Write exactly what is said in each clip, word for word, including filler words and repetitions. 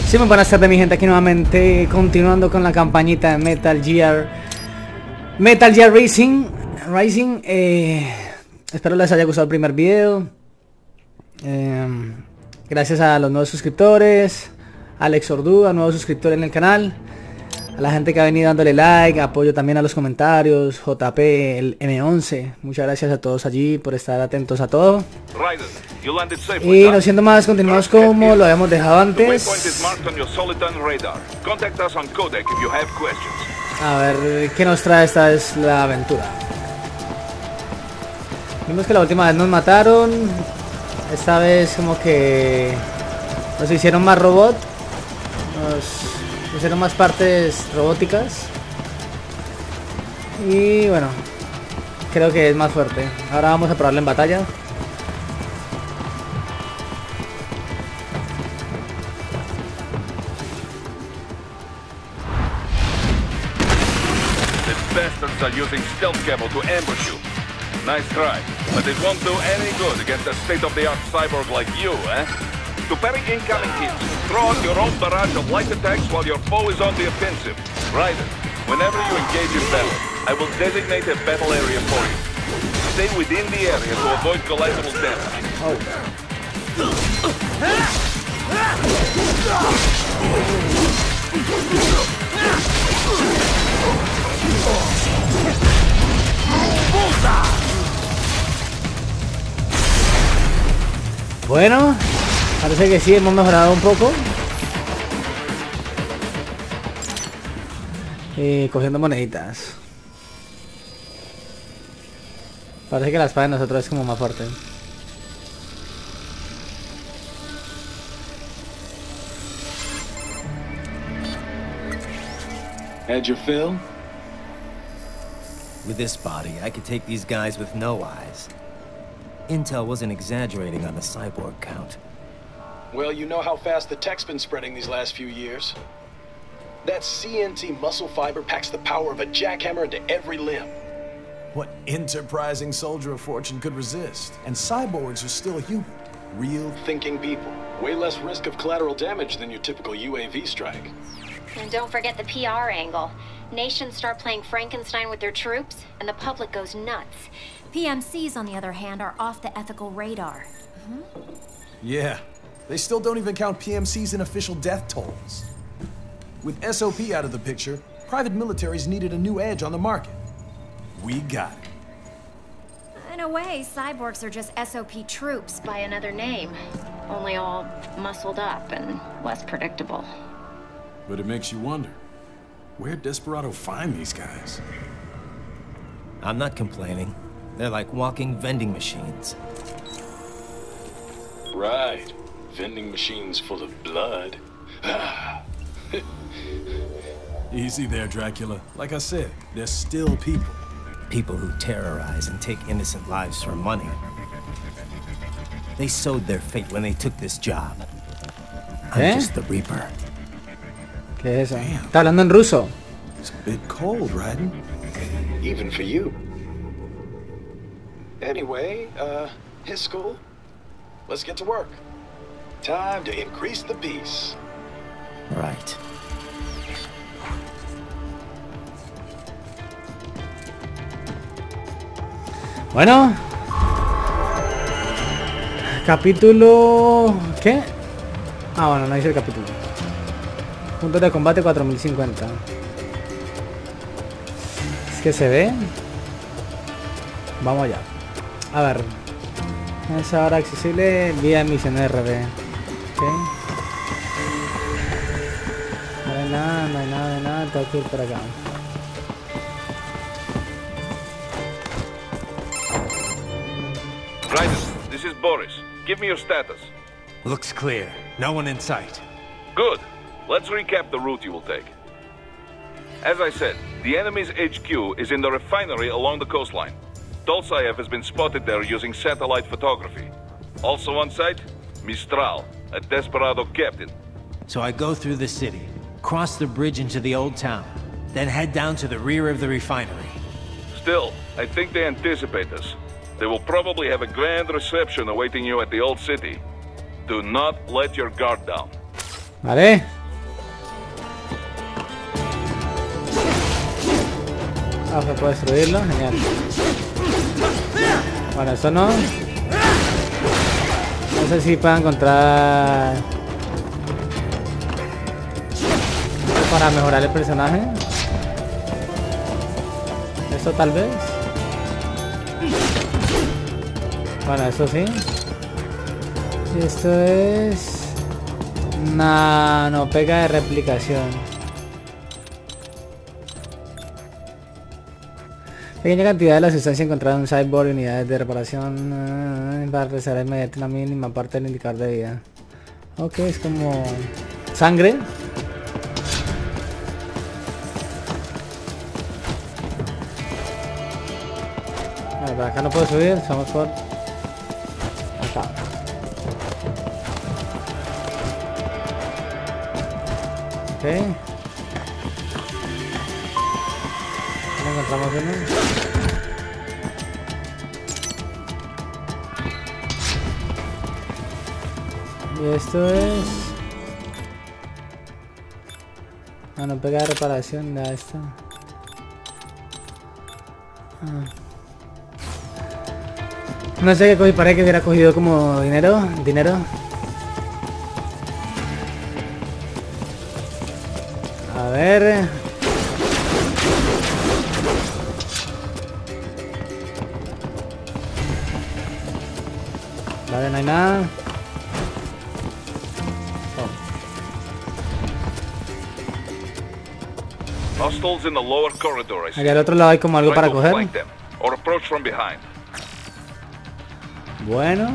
Sí, muy buenas tardes mi gente, aquí nuevamente continuando con la campañita de Metal Gear Metal Gear Rising Rising eh, espero les haya gustado el primer video. eh, Gracias a los nuevos suscriptores, Alex Ordúa, nuevo suscriptor en el canal, a la gente que ha venido dándole like, apoyo también a los comentarios, J P, el M once, muchas gracias a todos allí por estar atentos a todo. Y no siendo más, continuamos como lo habíamos dejado antes. A ver, ¿qué nos trae esta vez la aventura? Vimos que la última vez nos mataron. Esta vez como que nos hicieron más robot. Nos hicieron más partes robóticas. Y bueno, creo que es más fuerte. Ahora vamos a probarlo en batalla. Bastards are using stealth camo to ambush you. Nice try, but it won't do any good against a state-of-the-art cyborg like you, eh? To parry incoming hits, throw out your own barrage of light attacks while your foe is on the offensive. Ryder, whenever you engage in battle, I will designate a battle area for you. Stay within the area to avoid collateral damage. Oh. Bueno, parece que sí, hemos mejorado un poco. Y cogiendo moneditas. Parece que la espada de nosotros es como más fuerte. Had your fill? With this body, I could take these guys with no eyes. Intel wasn't exaggerating on the cyborg count. Well, you know how fast the tech's been spreading these last few years. That C N T muscle fiber packs the power of a jackhammer into every limb. What enterprising soldier of fortune could resist? And cyborgs are still human. Real thinking people. Way less risk of collateral damage than your typical U A V strike. And don't forget the P R angle. Nations start playing Frankenstein with their troops, and the public goes nuts. P M Cs, on the other hand, are off the ethical radar. Mm-hmm. Yeah, they still don't even count P M Cs in official death tolls. With S O P out of the picture, private militaries needed a new edge on the market. We got it. In a way, cyborgs are just S O P troops By another name, only all muscled up and less predictable. But it makes you wonder, where'd Desperado find these guys? I'm not complaining. They're like walking vending machines. Right. Vending machines full of blood. Easy there, Dracula. Like I said, they're still people. People who terrorize and take innocent lives for money. They sowed their fate when they took this job. I'm ¿Eh? just the Reaper. ¿Qué es eso? Está hablando en ruso. It's a bit cold, Raiden. Even for you. Anyway, uh, his school? Let's get to work. Time to increase the peace. Right. Bueno. Capítulo... ¿Qué? Ah, bueno, no hice el capítulo. Puntos de combate cuatro mil cincuenta. Es que se ve. Vamos allá. A ver. Es ahora accesible vía misión R B. Ok. No hay nada, no hay nada, no hay nada. Tengo que ir por acá. Raiden, this is Boris. Give me your status. Looks clear. No one in sight. Good. Let's recap the route you will take. As I said, the enemy's H Q is in the refinery along the coastline. Tolsayev has been spotted there using satellite photography. Also on site, Mistral, a Desperado captain. So I go through the city, cross the bridge into the old town, then head down to the rear of the refinery. Still, I think they anticipate us. They will probably have a grand reception awaiting you at the old city. Do not let your guard down. Vale, Ah, se puede destruirlo, genial. Bueno, esto no. No sé si puedo encontrar para mejorar el personaje. Esto tal vez. Bueno, eso sí. Y esto es... Nah, no, pega de replicación. Pequeña cantidad de la sustancia encontrada en un cyborg y unidades de reparación uh, para restaurar inmediatamente una mínima parte del indicador de vida. Ok, es como... sangre. Vale, por acá no puedo subir, vamos por... acá. Ok. No encontramos uno. Y esto es... ah, no pega de reparación, ya está. Ah. No sé qué cogí, parece que hubiera cogido como dinero, dinero. A ver... Vale, no hay nada. Oh. Hostiles in the lower corridor. Allá al otro lado hay como algo para coger. Or approach from behind. Bueno.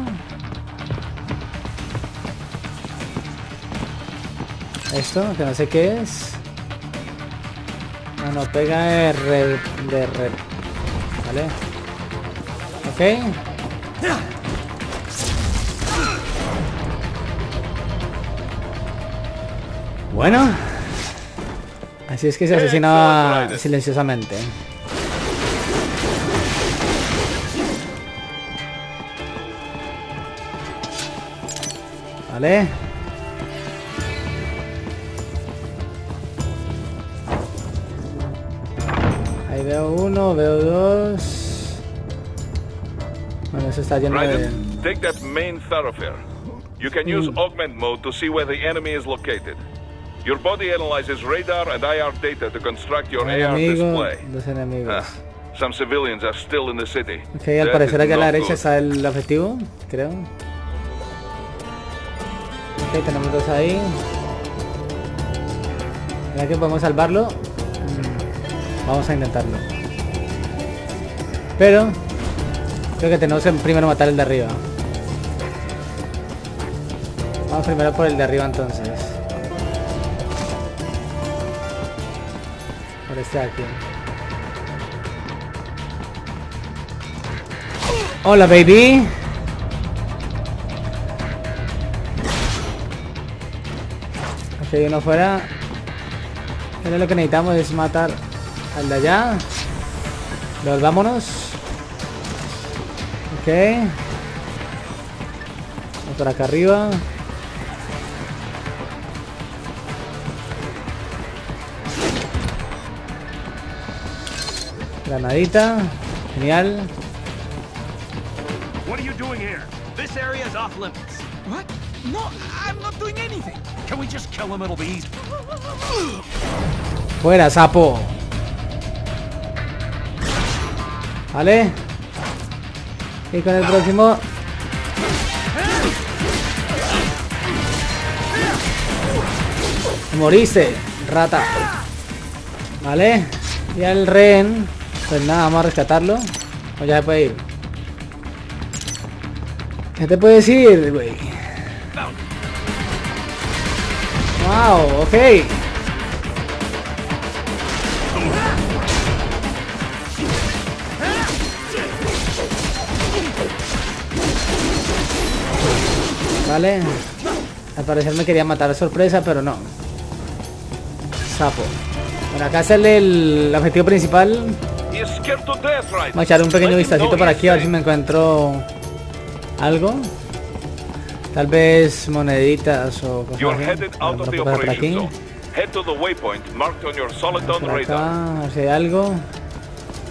Esto, que no sé qué es. Ah, no, pega de red. De red. Vale. Ok. Bueno. Así es que se asesinaba silenciosamente. Vale. Ahí veo uno, veo dos. Bueno, eso está lleno de... Take that main thoroughfare. You can use mm. augment mode to see where the enemy is located. Your body analyzes radar and I R data to construct your A R display. Los enemigos. Ah, some civilians are still in the city. Ok, al parecer aquí a la derecha está el objetivo, creo. Ok, tenemos dos ahí. ¿Será que podemos salvarlo? Mm, vamos a intentarlo. Pero creo que tenemos que primero matar el de arriba. Vamos primero por el de arriba entonces. Por este de aquí. Hola, baby. Ok, uno fuera. Pero lo que necesitamos es matar al de allá. Volvámonos. Ok. Vamos por acá arriba. Granadita. Genial. What are you doing here? This area is off limits. What? No, I'm not doing anything. Can we just kill him? It'll be easy. Fuera, sapo. Vale. Y con el próximo. Moriste, rata. Vale. Y al rehén. Pues nada, vamos a rescatarlo. O ya se puede ir. ¿Qué te puedes ir, güey? Wow, ok. Vale. Al parecer me quería matar de sorpresa, pero no. Sapo. Bueno, acá es el, el objetivo principal. Vamos a echar un pequeño vistacito por aquí a ver si me encuentro algo. Tal vez moneditas o cosas así. Vamos a pasar por aquí. Por acá, a ver si hay algo.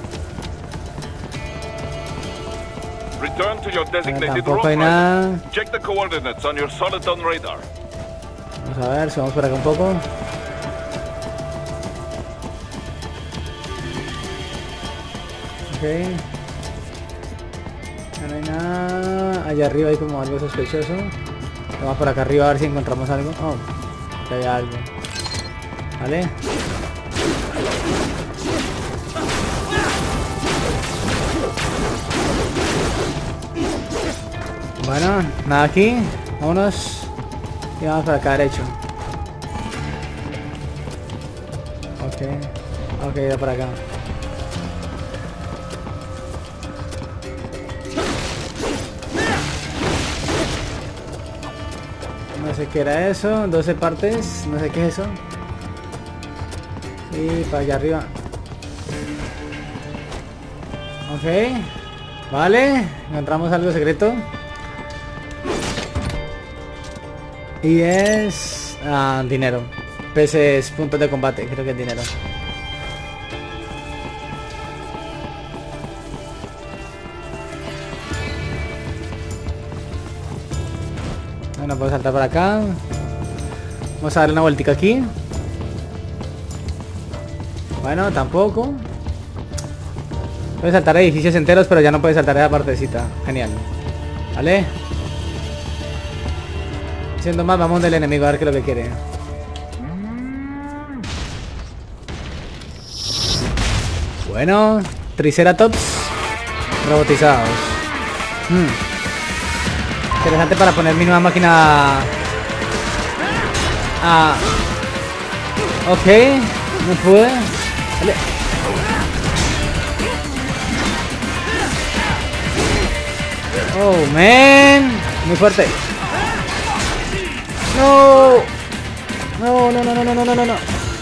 Return to your designated tampoco hay route. nada. Check the coordinates on your Soliton radar. Vamos a ver si vamos por acá un poco. Ok. No hay nada. Allá arriba hay como algo sospechoso. Vamos por acá arriba a ver si encontramos algo. Oh, acá hay algo. Vale. Bueno, nada aquí. Vámonos. Y vamos para acá derecho. Ok. Ok, da para acá. No sé qué era eso. doce partes. No sé qué es eso. Y para allá arriba. Ok. Vale. Encontramos algo secreto. Y es... Ah, dinero. Peces, puntos de combate. Creo que es dinero. Bueno, puedo saltar para acá. Vamos a darle una vueltica aquí. Bueno, tampoco. Puedes saltar edificios enteros, pero ya no puedes saltar esa partecita. Genial. Vale. Siendo más, vamos del enemigo a ver qué es lo que quiere. Bueno, Triceratops robotizados. Hmm. Interesante para poner mi nueva máquina. Ah. Ok, no pude. Vale. Oh, man. Muy fuerte. No. No, no, no, no, no, no, no, no.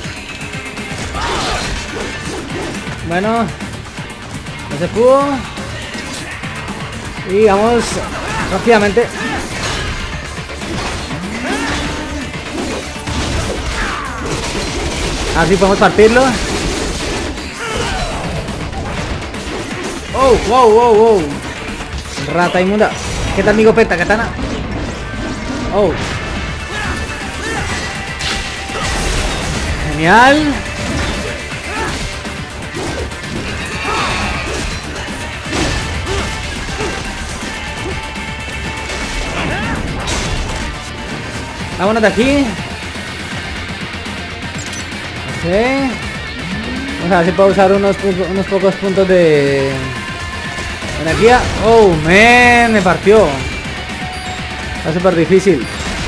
Bueno. No se pudo. Y vamos rápidamente. Así podemos partirlo. Oh, wow, wow, wow. Rata inmunda. ¿Qué tal, amigo Peta, katana? Oh. Genial. Vámonos de aquí. Ok. Vamos a ver si puedo usar unos, unos pocos puntos de energía. Oh, man, me partió. Está súper difícil.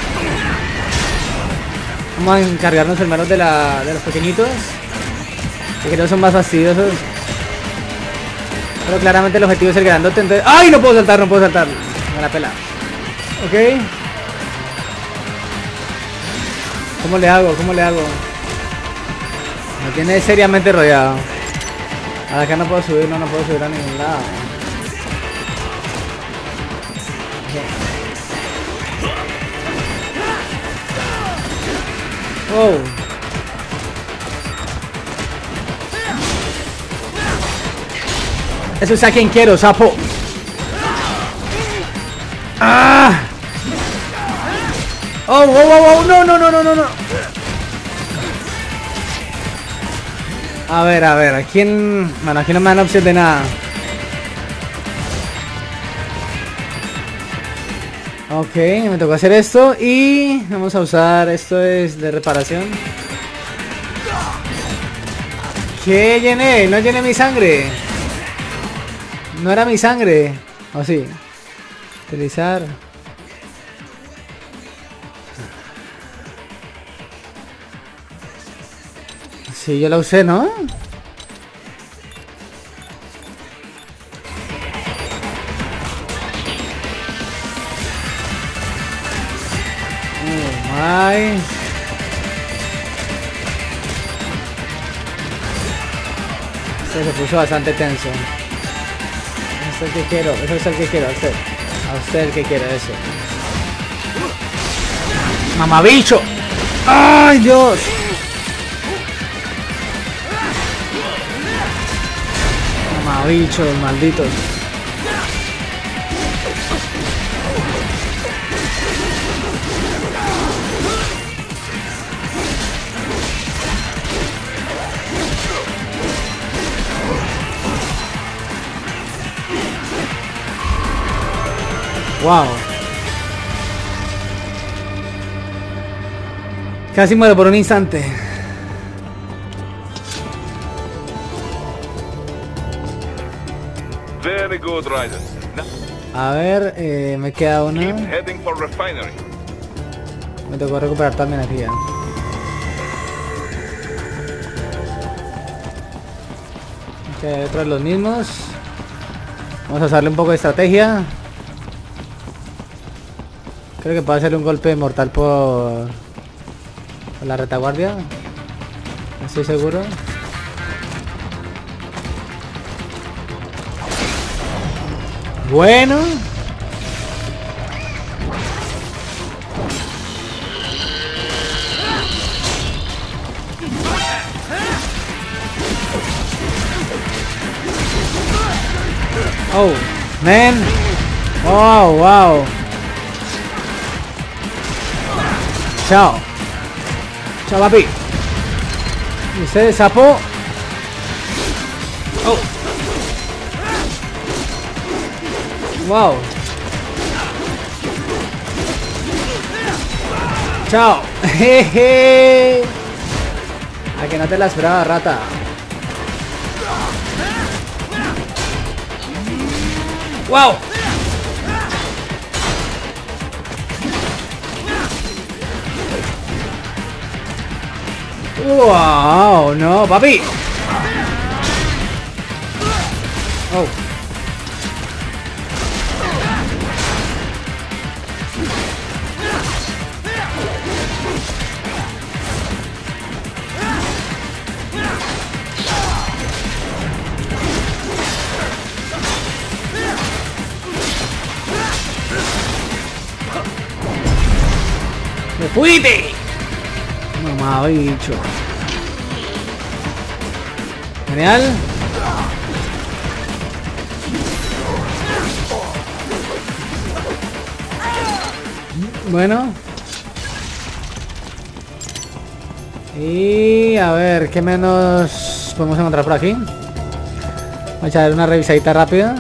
Vamos a encargarnos al menos de, la, de los pequeñitos, que creo que son más fastidiosos. Pero claramente el objetivo es el grandote, entonces... ¡Ay! No puedo saltar, no puedo saltar. Me la pela. Ok. ¿Cómo le hago? ¿Cómo le hago? Me tiene seriamente rodeado. Ahora que no puedo subir, no, no puedo subir a ningún lado. Oh. Eso es a quien quiero, sapo. ¡Ah! Oh, oh, oh, oh, no, no, no, no, no, no. A ver, a ver, ¿a quién? Bueno, aquí no me dan opción de nada. Ok, me tocó hacer esto y vamos a usar, esto es de reparación. ¿Qué llené? No llené mi sangre. No era mi sangre. ¿O sí? Utilizar. Sí, yo la usé, ¿no? Oh my. Este se puso bastante tenso. Eso es el que quiero, eso es el que quiero, a usted. A usted el que quiero, eso. ¡Mamabicho! ¡Ay, Dios! Mamabichos, malditos. Wow. Casi muero por un instante. Very good, Raiden. Now, A ver, eh, me queda una. keep heading for refinery. Me tocó recuperar toda mi energía. Ok, otro de los mismos. Vamos a hacerle un poco de estrategia. Creo que puedo hacerle un golpe mortal por, por la retaguardia. No estoy seguro. Bueno. Oh, man. Wow, wow. Chao. Chao, papi. ¿Y usted, sapo? Oh. Wow. Chao. Jeje. A que no te la esperaba, rata. Wow. Wow, no, papi. Oh. ¡Me fuiste! Mamá, bicho. Genial. Bueno. Y a ver, ¿qué menos podemos encontrar por aquí? Vamos a echar una revisadita rápida.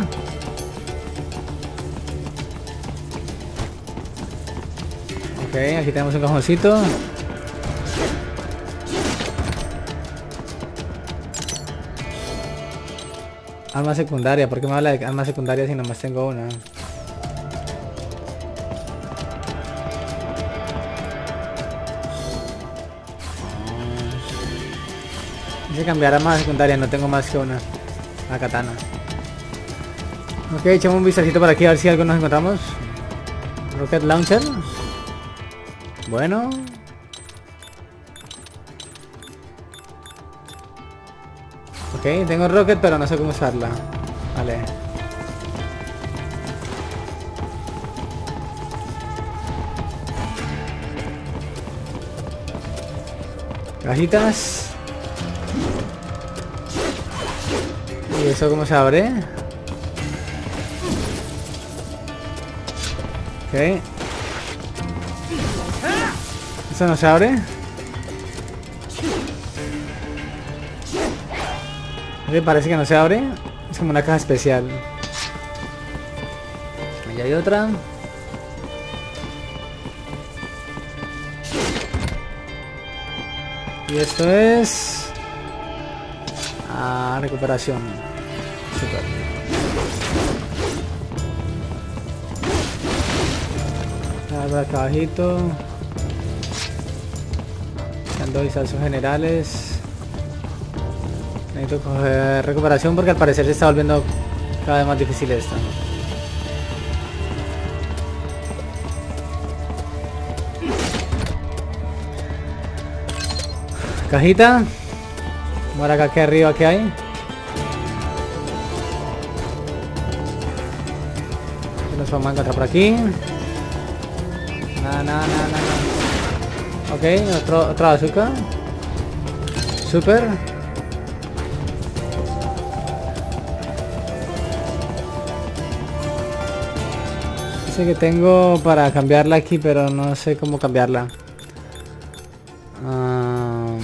Ok, aquí tenemos un cajoncito. Arma secundaria, ¿por qué me habla de arma secundaria si nomás tengo una? Dice cambiar arma secundaria, no tengo más que una. La katana. Ok, echamos un vistacito por aquí a ver si algo nos encontramos. Rocket Launcher. Bueno. Ok, tengo rocket pero no sé cómo usarla. Vale. Cajitas. ¿Y eso cómo se abre? Ok. ¿Eso no se abre? Me parece que no se abre. Es como una caja especial. Ahí hay otra. Y esto es... Ah, recuperación. Super. Abra acá abajito. Dando vistazos generales. Necesito coger recuperación porque al parecer se está volviendo cada vez más difícil esto. Cajita. Vamos a ver acá aquí arriba que hay. ¿Qué nos vamos a encontrar por aquí? Nada, nada, nada, nada. Ok, otro, otra bazooka. Super. Sé que tengo para cambiarla aquí, pero no sé cómo cambiarla. Uh...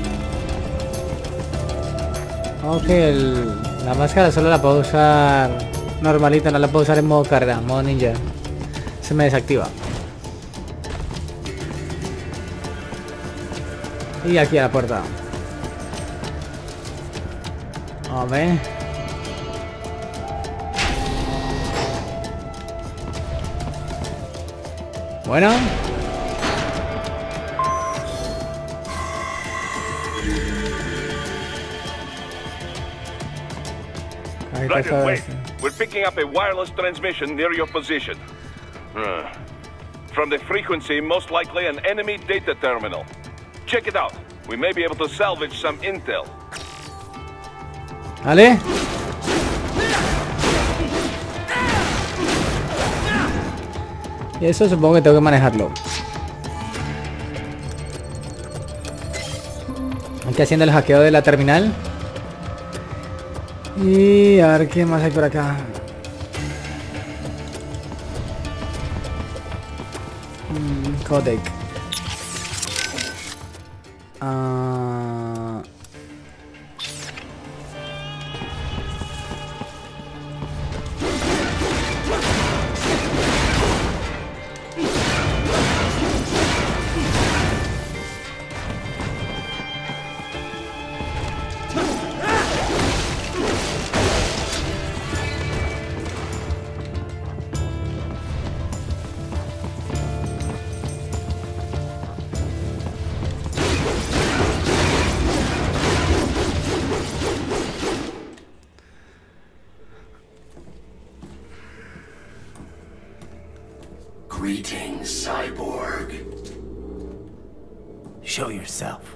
Ok, el... la máscara solo la puedo usar normalita, no la puedo usar en modo carga, modo ninja. Se me desactiva. Y aquí a la puerta. A ver. Bueno. Roger, wait. We're picking up a wireless transmission near your position. Uh, from the frequency, most likely an enemy data terminal. Check it out. We may be able to salvage some intel. ¿Vale? Y eso supongo que tengo que manejarlo. Aquí haciendo el hackeo de la terminal. Y a ver qué más hay por acá. Mm, codec. Ah... Greetings, cyborg. Show yourself.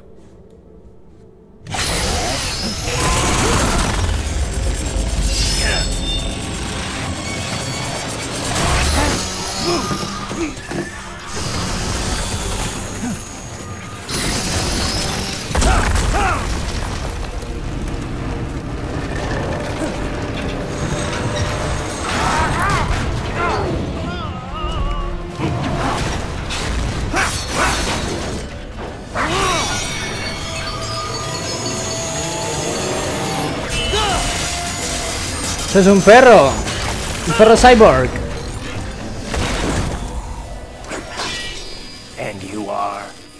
Eso es un perro. Un perro cyborg. And you are?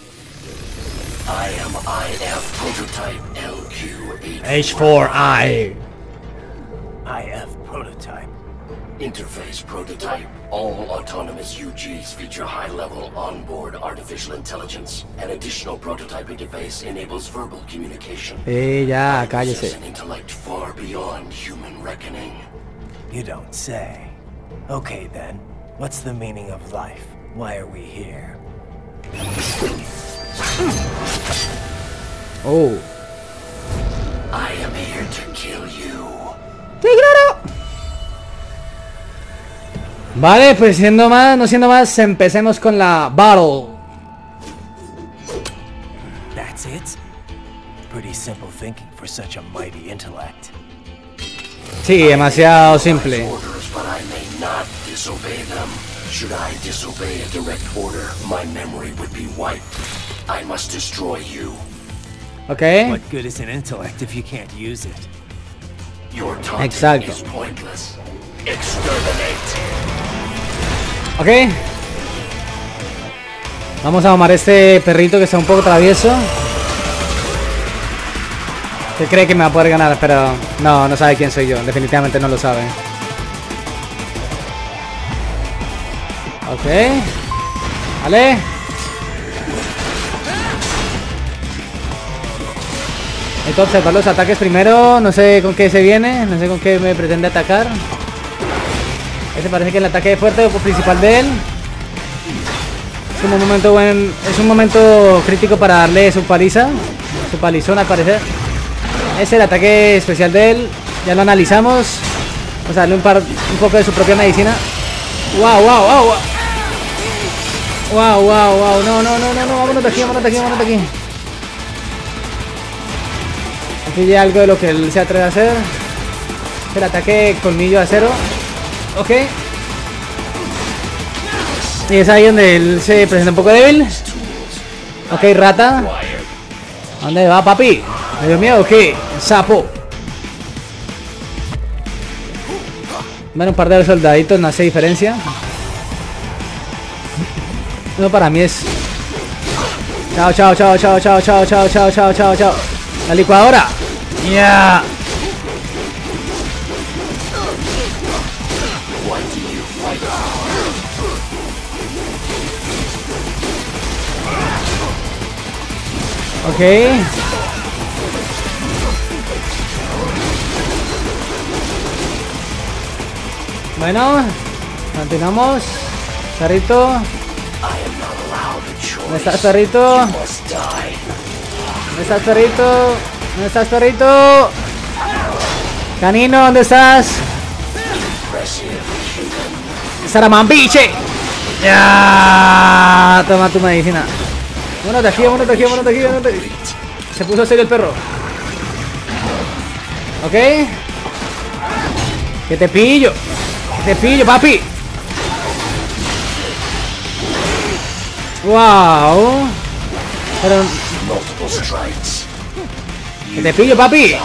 I am I F prototype L Q H four I. I F prototype. Interface prototype. All autonomous U Gs feature high-level onboard artificial intelligence. An additional prototype interface enables verbal communication. Eh, ya, cállese. An intellect far beyond human reckoning. You don't say. Okay then, what's the meaning of life? Why are we here? Oh. I am here to kill you. ¡Te ignoro! Vale, pues siendo más, no siendo más, empecemos con la battle. That's it? Pretty simple thinking for such a mighty intellect. Sí, demasiado simple. Orders, but I may not disobey them. Should I disobey a direct order, my memory would be wiped. I must destroy you. Okay. What good is an intellect if you can't use it? Your taunting Exacto. is pointless. Exterminate. Ok. Vamos a domar a este perrito que está un poco travieso. Que cree que me va a poder ganar, pero no, no sabe quién soy yo. Definitivamente no lo sabe. Ok. Vale. Hay que observar los ataques primero. No sé con qué se viene. No sé con qué me pretende atacar. Ese parece que es el ataque fuerte o principal de él. Es un momento buen, es un momento crítico para darle su paliza. Su palizón al parecer. Es el ataque especial de él. Ya lo analizamos. Vamos a darle un, par, un poco de su propia medicina. Wow, wow, wow, wow. Wow, wow, wow. No, no, no, no, no. Vámonos de aquí, vámonos de aquí, vámonos de aquí. Aquí ya algo de lo que él se atreve a hacer. Es el ataque colmillo de acero. Ok. Y es ahí donde él se presenta un poco débil. Ok, rata. ¿Dónde va, papi? ¿Me dio miedo o qué? Sapo. Bueno, un par de soldaditos, no hace diferencia. No, para mí es... Chao, chao, chao, chao, chao, chao, chao, chao, chao, chao, chao. La licuadora. Ya. Yeah. Ok. Bueno, continuamos. Perrito. ¿Dónde estás, perrito? ¿Dónde estás, perrito? ¿Dónde estás, perrito? Canino, ¿dónde estás? Saramambiche. Ya, toma tu medicina. Vámonos de aquí, vámonos de aquí, vámonos de aquí, vámonos de aquí. Se puso serio el perro. Ok. Que te pillo. Que te pillo, papi. Wow. Pero... Que te pillo, papi.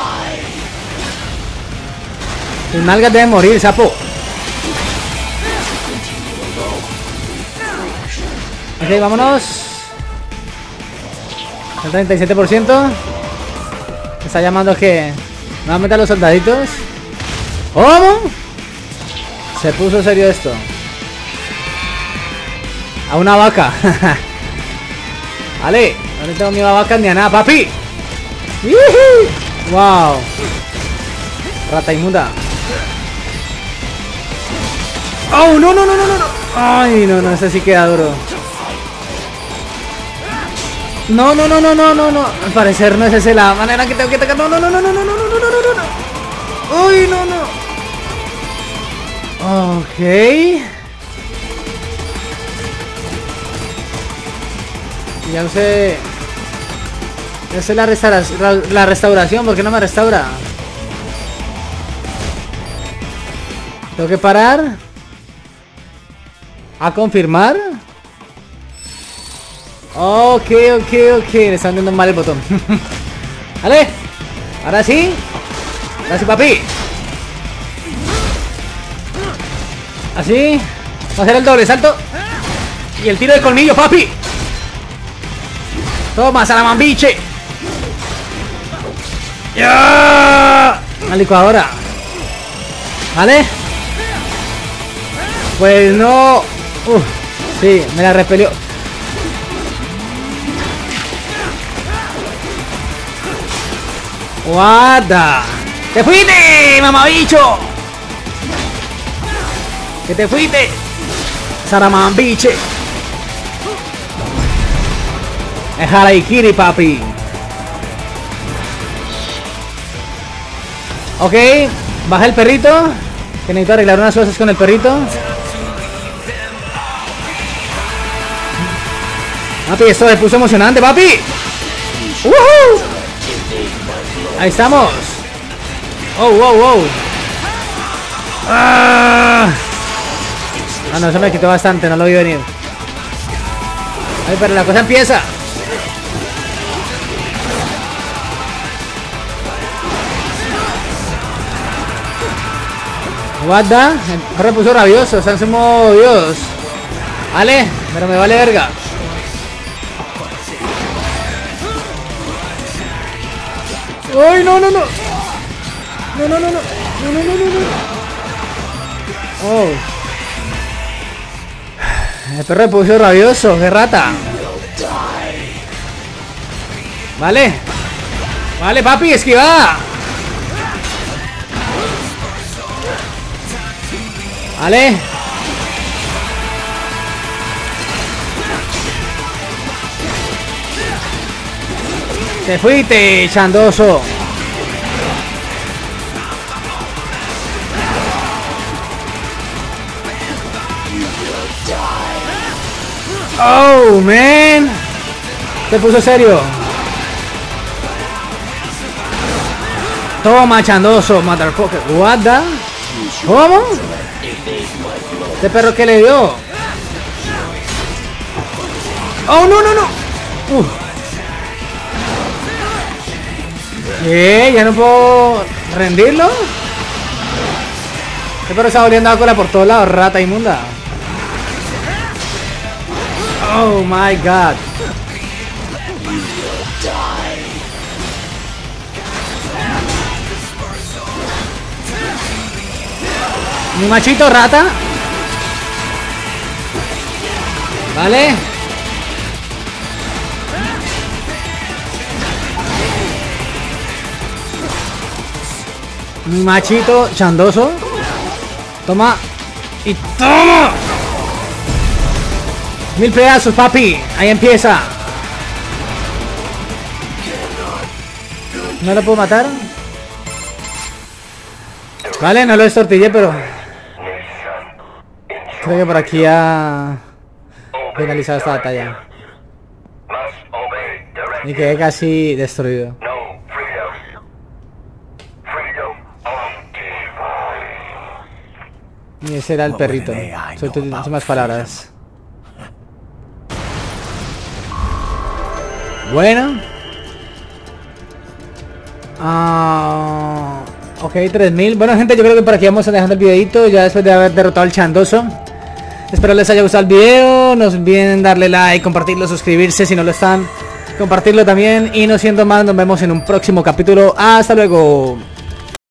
Tus nalgas deben morir, sapo. Ok, vámonos. El treinta y siete por ciento. Me está llamando que... Nuevamente a los soldaditos. ¿Cómo? Se puso serio esto. A una vaca. Vale, no le tengo miedo a vacas ni a nada, papi. Wow. Rata inmunda. Oh, no, no, no, no, no. Ay, no, no, ese sí queda duro. No, no, no, no, no, no, no. Al parecer no es esa la manera que tengo que atacar. No, no, no, no, no, no, no, no, no, no, no, no. Uy, no, no. Ok. Ya usé... Ya usé la, restaura... la restauración. ¿Por qué no me restaura? Tengo que parar. A confirmar. Ok, ok, ok. Le están dando mal el botón. Vale. Ahora sí. Ahora sí, papi. Así. Va a hacer el doble salto. Y el tiro de colmillo, papi. Toma, salamambiche. ¡Ya! Una licuadora. ¿Vale? Pues no. Uf, sí, me la repelió. What the... ¡Te fuiste, mamabicho! ¡Que te fuiste! Saramambiche. Es Haraikiri, papi. Ok, baja el perrito. Que necesito arreglar unas cosas con el perrito. Papi, esto se puso emocionante, papi. ¡Woohoo! Ahí estamos. Oh, wow, wow. Ah, ah no, eso me quitó bastante, no lo vi venir. Ay, pero la cosa empieza. What the? Ahora puso rabioso, está en su modo Dios. Vale, pero me vale verga. ¡Ay, no, no, no! No, no, no, no. No, no, no, no, no. Oh. El perro me puso rabioso, qué rata. Vale. Vale, papi, esquivada. Vale. Te fuiste, chandoso. Oh, man. Se puso serio. Toma, chandoso, motherfucker. What the? ¿Cómo? ¿Este perro qué le dio? Oh, no, no, no. Uf. ¿Qué? ¿Ya no puedo rendirlo? Pero está volviendo a cola por todos lados, rata inmunda. Oh my god. Mi machito rata. Vale. Mi machito chandoso. Toma. Y toma. Mil pedazos, papi. Ahí empieza. ¿No lo puedo matar? Vale, no lo destortillé, pero creo que por aquí ha finalizado esta batalla. Y quedé casi destruido. Y ese era el perrito. Suelto últimas palabras. Bueno. Ah... Ok, tres mil. Bueno, gente, yo creo que por aquí vamos a dejando el videito. Ya después de haber derrotado al chandoso. Espero les haya gustado el video. No olviden darle like, compartirlo, suscribirse si no lo están. Compartirlo también. Y no siendo más, nos vemos en un próximo capítulo. Hasta luego.